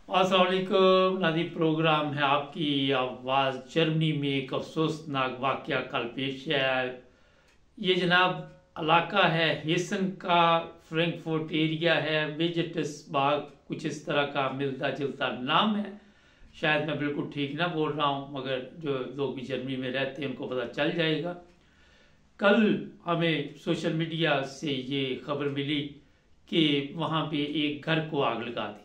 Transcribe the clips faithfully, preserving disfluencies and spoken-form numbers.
अस्सलाम वालेकुम नादी प्रोग्राम है आपकी आवाज़। जर्मनी में एक अफसोसनाक वाक़या कल पेश है। ये जनाब इलाका है हेसन का, फ्रैंकफर्ट एरिया है, बेजटस बाग, कुछ इस तरह का मिलता जुलता नाम है। शायद मैं बिल्कुल ठीक ना बोल रहा हूँ, मगर जो लोग भी जर्मनी में रहते हैं उनको पता चल जाएगा। कल हमें सोशल मीडिया से ये खबर मिली कि वहाँ पे एक घर को आग लगा दी।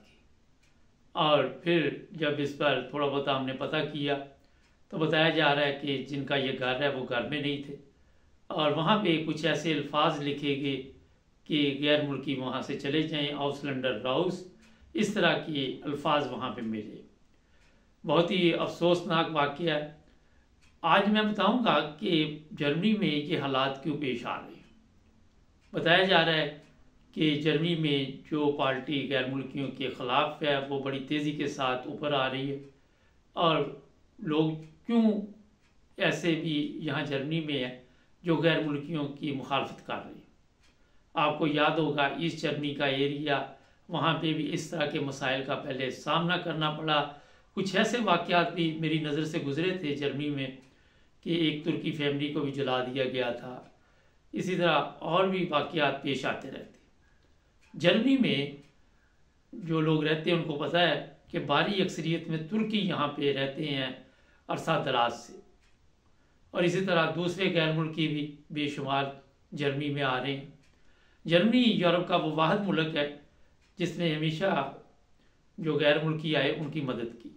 और फिर जब इस पर थोड़ा बहुत हमने पता किया तो बताया जा रहा है कि जिनका ये घर है वो घर में नहीं थे, और वहाँ पे कुछ ऐसे अल्फाज लिखे गए कि गैर मुल्की वहाँ से चले जाएं, आउसलैंडर राउस, इस तरह के अल्फाज वहाँ पे मिले। बहुत ही अफसोसनाक वाक़या है। आज मैं बताऊंगा कि जर्मनी में ये हालात क्यों पेश आ रहे हैं। बताया जा रहा है कि जर्मनी में जो पार्टी गैर मुल्कियों के ख़िलाफ़ है वो बड़ी तेज़ी के साथ ऊपर आ रही है, और लोग क्यों ऐसे भी यहाँ जर्मनी में है जो गैर मुल्कियों की मुखालफत कर रही है। आपको याद होगा ईस्ट जर्मनी का एरिया, वहाँ पे भी इस तरह के मसाइल का पहले सामना करना पड़ा। कुछ ऐसे वाक़यात भी मेरी नज़र से गुजरे थे जर्मनी में कि एक तुर्की फैमिली को भी जला दिया गया था। इसी तरह और भी वाक़यात पेश आते रहते। जर्मनी में जो लोग रहते हैं उनको पता है कि भारी अक्सरियत में तुर्की यहाँ पे रहते हैं अरसा दराज से, और इसी तरह दूसरे गैर मुल्की भी बेशुमार जर्मनी में आ रहे हैं। जर्मनी यूरोप का वो वाहिद मुल्क है जिसने हमेशा जो गैर मुल्की आए उनकी मदद की।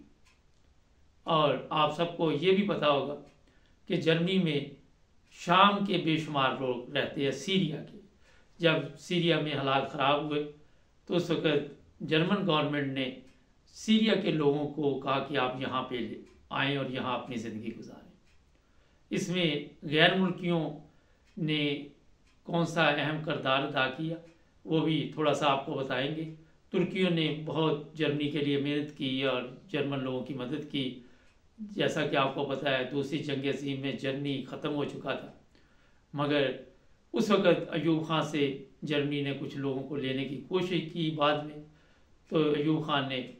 और आप सबको ये भी पता होगा कि जर्मनी में शाम के बेशुमार लोग रहते हैं, सीरिया के। जब सीरिया में हालात ख़राब हुए तो उस वक़्त जर्मन गवर्नमेंट ने सीरिया के लोगों को कहा कि आप यहाँ पे आएँ और यहाँ अपनी ज़िंदगी गुजारें। इसमें गैर मुल्कियों ने कौन सा अहम किरदार अदा किया वो भी थोड़ा सा आपको बताएंगे। तुर्कियों ने बहुत जर्मनी के लिए मेहनत की और जर्मन लोगों की मदद की। जैसा कि आपको पता है दूसरी जंग अज़ीम में जर्मनी ख़त्म हो चुका था, मगर उस वक़्त अयूब खान से जर्मनी ने कुछ लोगों को लेने की कोशिश की। बाद में तो अयूब खान ने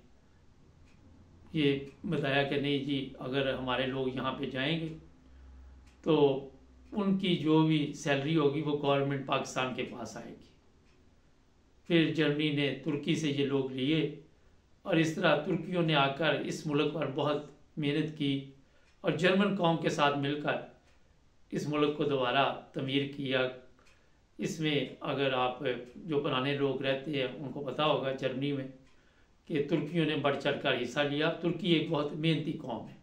ये बताया कि नहीं जी, अगर हमारे लोग यहाँ पे जाएंगे तो उनकी जो भी सैलरी होगी वो गवर्नमेंट पाकिस्तान के पास आएगी। फिर जर्मनी ने तुर्की से ये लोग लिए, और इस तरह तुर्कियों ने आकर इस मुल्क पर बहुत मेहनत की और जर्मन कौम के साथ मिलकर इस मुल्क को दोबारा तमीर किया। इसमें अगर आप जो पुराने लोग रहते हैं उनको पता होगा जर्मनी में कि तुर्कियों ने बढ़ चढ़ कर हिस्सा लिया। तुर्की एक बहुत मेहनती कौम है।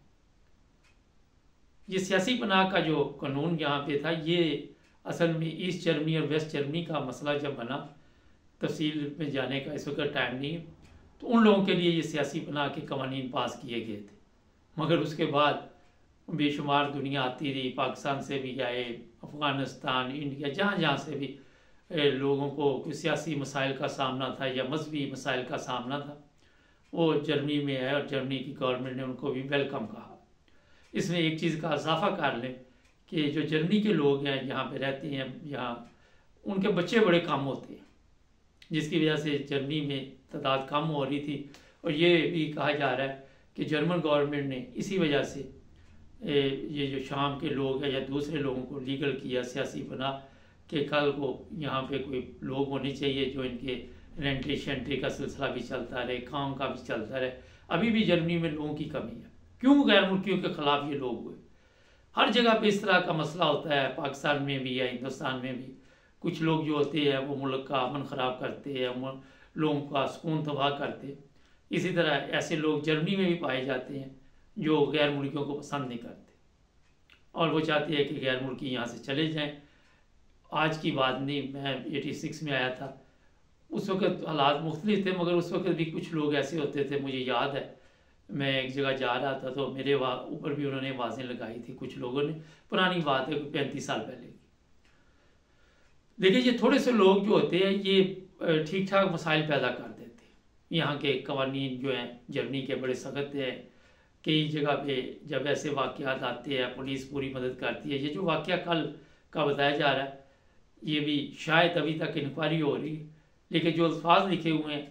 ये सियासी पनाह का जो कानून यहाँ पे था, ये असल में ईस्ट जर्मनी और वेस्ट जर्मनी का मसला जब बना, तफसील में जाने का इस वक्त टाइम नहीं है, तो उन लोगों के लिए ये सियासी पनाह के कवानीन पास किए गए थे। मगर उसके बाद बेशुमार दुनिया आती रही, पाकिस्तान से भी आए, अफ़गानिस्तान, इंडिया, जहाँ जहाँ से भी लोगों को कोई सियासी मसाइल का सामना था या मजहबी मसाइल का सामना था, वो जर्मनी में आए और जर्मनी की गवर्नमेंट ने उनको भी वेलकम कहा। इसमें एक चीज़ का इजाफा कर लें कि जो जर्मनी के लोग हैं यहाँ पे रहते हैं, यहाँ उनके बच्चे बड़े कम होते हैं, जिसकी वजह से जर्मनी में तादाद कम हो रही थी। और ये भी कहा जा रहा है कि जर्मन गवर्नमेंट ने इसी वजह से ये जो शाम के लोग हैं या दूसरे लोगों को लीगल किया, सियासी बना कि कल को यहाँ पे कोई लोग होने चाहिए जो इनके रेंटे शेंटे का सिलसिला भी चलता रहे, काम का भी चलता रहे। अभी भी जर्मनी में लोगों की कमी है। क्यों गैर मुल्कियों के ख़िलाफ़ ये लोग हुए? हर जगह पे इस तरह का मसला होता है, पाकिस्तान में भी है, हिंदुस्तान में भी। कुछ लोग जो होते हैं वो मुल्क का अमन ख़राब करते हैं, लोगों का सुकून तबाह करते। इसी तरह ऐसे लोग जर्मनी में भी पाए जाते हैं जो गैर मुल्कियों को पसंद नहीं करते और वो चाहते हैं कि गैर मुल्की यहाँ से चले जाएं। आज की बात नहीं, मैं छियासी में आया था, उस वक़्त हालात मुख्तलिफ थे, मगर उस वक़्त भी कुछ लोग ऐसे होते थे। मुझे याद है मैं एक जगह जा रहा था तो मेरे ऊपर भी उन्होंने आवाज़ें लगाई थी कुछ लोगों ने। पुरानी बात है, पैंतीस साल पहले की। देखिए, ये थोड़े से लोग जो होते हैं ये ठीक ठाक मसाइल पैदा कर देते हैं। यहाँ के कवानीन जो हैं जर्मनी के बड़े सख्त हैं। कई जगह पे जब ऐसे वाक़यात आते हैं पुलिस पूरी मदद करती है। ये जो वाक़या कल का बताया जा रहा है ये भी शायद अभी तक इंक्वायरी हो रही है, लेकिन जो अल्फाज लिखे हुए हैं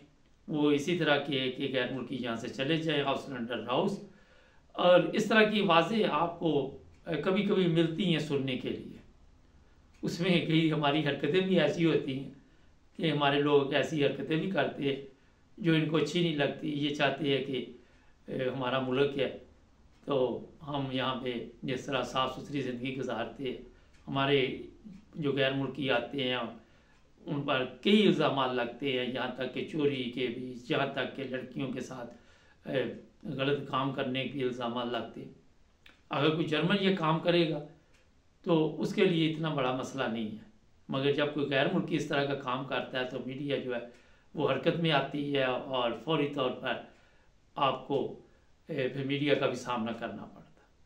वो इसी तरह के है कि गैर मुल्की यहाँ से चले जाए हाउस अंडर हाउस। और इस तरह की आवाज़ें आपको कभी कभी मिलती हैं सुनने के लिए। उसमें कई हमारी हरकतें भी ऐसी होती हैं कि हमारे लोग ऐसी हरकतें भी करते हैं जो इनको अच्छी नहीं लगती। ये चाहते हैं कि हमारा मुल्क है तो हम यहाँ पे जिस तरह साफ़ सुथरी ज़िंदगी गुजारते हैं, हमारे जो गैर मुल्की आते हैं उन पर कई इल्ज़ाम लगते हैं, यहाँ तक कि चोरी के भी, यहाँ तक कि लड़कियों के साथ गलत काम करने के इल्ज़ाम लगते हैं। अगर कोई जर्मन ये काम करेगा तो उसके लिए इतना बड़ा मसला नहीं है, मगर जब कोई गैर मुल्की इस तरह का काम करता है तो मीडिया जो है वो हरकत में आती है और फौरी तौर पर आपको फिर मीडिया का भी सामना करना पड़ता।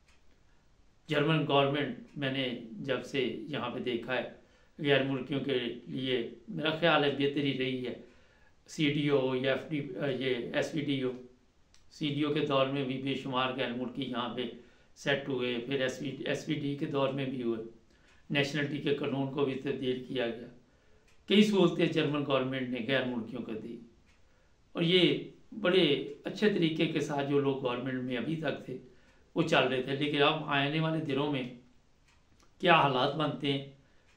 जर्मन गवर्नमेंट मैंने जब से यहाँ पे देखा है गैर मुल्कियों के लिए मेरा ख्याल है बेहतरी रही है। सी डी ओ या एफ डी ये S V D O C D O के दौर में भी बेशुमार गैर मुल्की यहाँ पे सेट हुए, फिर S V S V D के दौर में भी हुए, नेशनलिटी के कानून को भी तब्दील किया गया। कई सहूलतें जर्मन गवर्नमेंट ने गैर मुल्कियों को दी और ये बड़े अच्छे तरीके के साथ जो लोग गवर्नमेंट में अभी तक थे वो चल रहे थे। लेकिन अब आने वाले दिनों में क्या हालात बनते हैं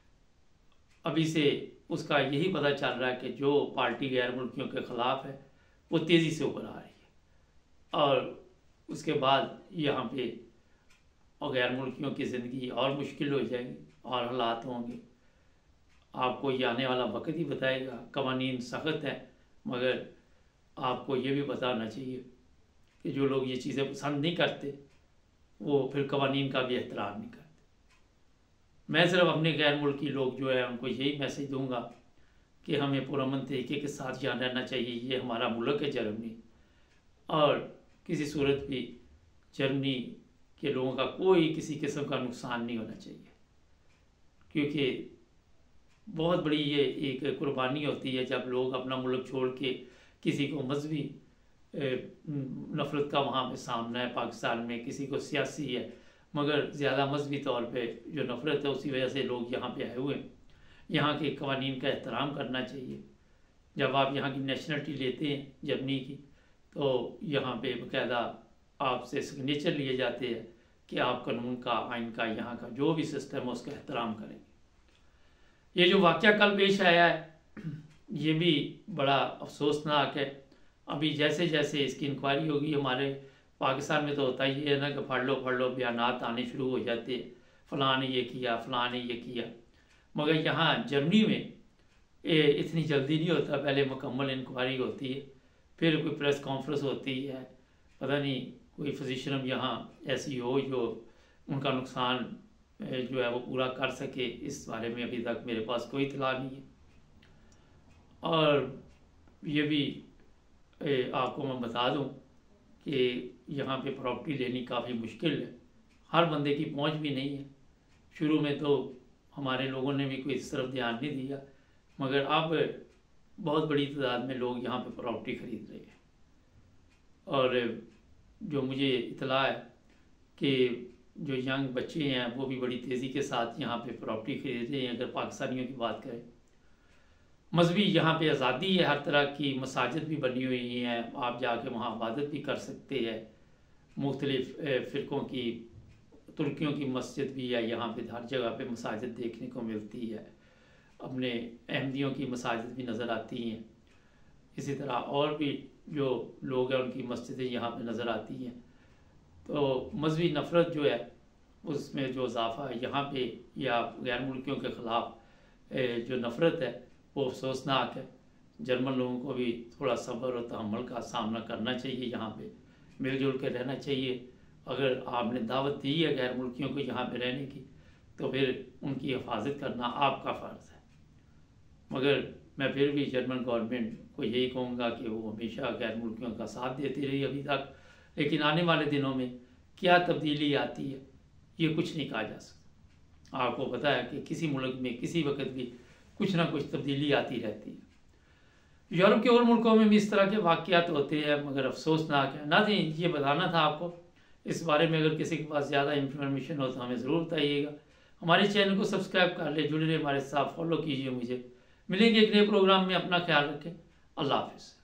अभी से उसका यही पता चल रहा है कि जो पार्टी गैर मुल्कियों के ख़िलाफ़ है वो तेज़ी से उभर आ रही है और उसके बाद यहाँ पे और गैर मुल्कियों की ज़िंदगी और मुश्किल हो जाएगी और हालात होंगे। आपको ये आने वाला वक्त ही बताएगा। कवानीन सख्त है मगर आपको ये भी बताना चाहिए कि जो लोग ये चीज़ें पसंद नहीं करते वो फिर कवानीन का भी एहतराम नहीं करते। मैं सिर्फ अपने गैर मुल्की लोग जो है उनको यही मैसेज दूंगा कि हमें पुरअमन तरीके के साथ यहाँ रहना चाहिए। ये हमारा मुल्क है जर्मनी और किसी सूरत भी जर्मनी के लोगों का कोई किसी किस्म का नुकसान नहीं होना चाहिए, क्योंकि बहुत बड़ी ये एक कुर्बानी होती है जब लोग अपना मुल्क छोड़ के किसी को मजहबी नफ़रत का वहाँ पे सामना है। पाकिस्तान में किसी को सियासी है मगर ज़्यादा मजहबी तौर पे जो नफ़रत है उसी वजह से लोग यहाँ पे आए हुए हैं। यहाँ के कवानीन का एहतराम करना चाहिए। जब आप यहाँ की नेशनलिटी लेते हैं जर्मनी की तो यहाँ पे बाकायदा आपसे सिग्नेचर लिए जाते हैं कि आप कानून का, आइन का, यहाँ का जो भी सिस्टम है उसका एहतराम करेंगे। ये जो वाक़या कल पेश आया है ये भी बड़ा अफसोसनाक है। अभी जैसे जैसे इसकी इंक्वायरी होगी, हमारे पाकिस्तान में तो होता ही है ना कि फड़ लो फड़ लो बयानात आने शुरू हो जाते हैं, फ़लाँ ने ये किया, फ़लाँ ने ये किया। मगर यहाँ जर्मनी में ये इतनी जल्दी नहीं होता, पहले मुकम्मल इंक्वायरी होती है, फिर कोई प्रेस कॉन्फ्रेंस होती है। पता नहीं कोई फिजिशियन यहाँ ऐसी हो जो उनका नुकसान जो है वो पूरा कर सके, इस बारे में अभी तक मेरे पास कोई इत्तला नहीं है। और ये भी आपको मैं बता दूं कि यहाँ पे प्रॉपर्टी लेनी काफ़ी मुश्किल है, हर बंदे की पहुँच भी नहीं है। शुरू में तो हमारे लोगों ने भी कोई इस तरफ ध्यान नहीं दिया मगर अब बहुत बड़ी तादाद में लोग यहाँ पे प्रॉपर्टी ख़रीद रहे हैं। और जो मुझे इतला है कि जो यंग बच्चे हैं वो भी बड़ी तेज़ी के साथ यहाँ पे प्रॉपर्टी खरीद रहे हैं। अगर पाकिस्तानियों की बात करें, मजहबी यहाँ पे आज़ादी है, हर तरह की मसाजिद भी बनी हुई हैं, आप जाके वहाँ इबादत भी कर सकते हैं। मुख्तलिफ़ फ़िरक़ों की, तुर्कियों की मस्जिद भी है यहाँ पे, हर जगह पे मसाजिद देखने को मिलती है। अपने अहमदियों की मसाजिद भी नज़र आती हैं। इसी तरह और भी जो लोग हैं उनकी मस्जिदें यहाँ पे नज़र आती हैं। तो मजहबी नफ़रत जो है उसमें जो इजाफ़ा है यहाँ पे या गैर मुल्कियों के ख़िलाफ़ जो नफ़रत है वो अफसोसनाक है। जर्मन लोगों को भी थोड़ा सब्र और तहम्मुल का सामना करना चाहिए, यहाँ पे मिलजुल कर रहना चाहिए। अगर आपने दावत दी है गैर मुल्कियों को यहाँ पे रहने की तो फिर उनकी हिफाजत करना आपका फ़र्ज़ है। मगर मैं फिर भी जर्मन गवर्नमेंट को यही कहूँगा कि वो हमेशा गैर मुल्कियों का साथ देती रही अभी तक, लेकिन आने वाले दिनों में क्या तब्दीली आती है ये कुछ नहीं कहा जा सकता। आपको पता है कि किसी मुल्क में किसी वक्त भी कुछ ना कुछ तब्दीली आती रहती है। यूरोप के और मुल्कों में भी इस तरह के वाक़यात होते हैं मगर अफसोसनाक है। ना जी, ये बताना था आपको। इस बारे में अगर किसी के पास ज़्यादा इन्फॉर्मेशन हो तो हमें ज़रूर बताइएगा। हमारे चैनल को सब्सक्राइब कर ले, जुड़े रहे हमारे साथ, फॉलो कीजिए मुझे। मिलेंगे एक नए प्रोग्राम में, अपना ख्याल रखें। अल्लाह हाफ़िज़।